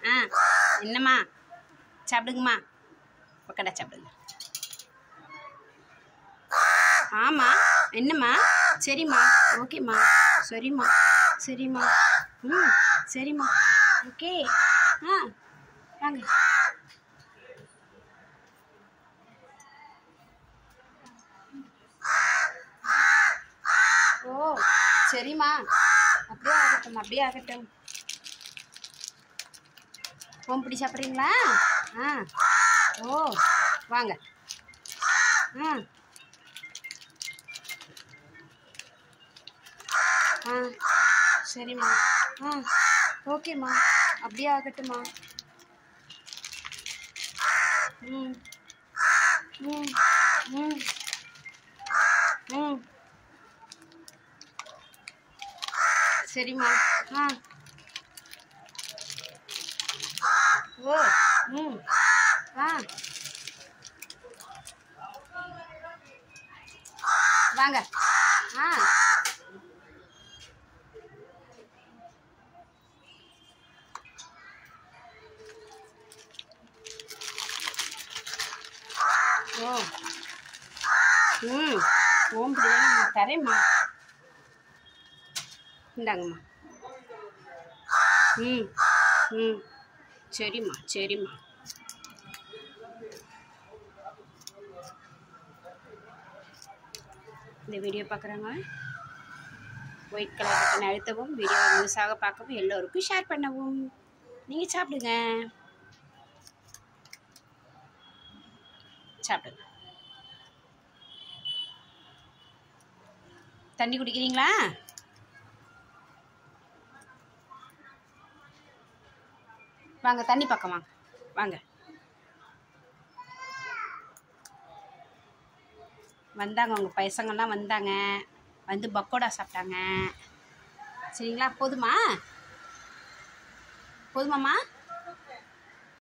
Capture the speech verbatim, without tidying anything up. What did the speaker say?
ஆ என்னம்மா சாப்பிடுங்கம்மா பக்கடா சாப்பிடுங்க. ஆமாம் என்னம்மா சரிம்மா ஓகேம்மா சரிம்மா சரிம்மா ம் சரிம்மா ஓகே ஆ வாங்க. ஓ சரிம்மா அப்படியே ஆகட்டும் அப்படியே ஆகட்டும். ஓம் பிடி சாப்பிட்றீங்களா? ஆ ஓ வாங்க. ஆ ஆ சரிம்மா ஆ ஓகேம்மா அப்படியே ஆகட்டும்மா. ம் ம் ம் ம் சரிம்மா ஆ ஓ ம் ஆ வாங்க. ஆ ஓ ம் ஓம் பிரியாணி தரேம்மா இந்தாங்கம்மா. ம் ம் சரிம்மா சரிம்மா. இந்த வீடியோ பார்க்குறவங்க ஒயிட் கலர் பட்டன் அழுத்தவும், வீடியோ முழுசாக பார்க்கவும், எல்லோருக்கும் ஷேர் பண்ணவும். நீங்கள் சாப்பிடுங்க சாப்பிடுங்க. தண்ணி குடிக்கிறீங்களா? வாங்க தண்ணி பக்கம் வாங்க வாங்க. வந்தாங்க உங்கள் பசங்கள்லாம் வந்தாங்க, வந்து பக்கோடா சாப்பிட்டாங்க. சரிங்களா? போதுமா போதுமாம்மா?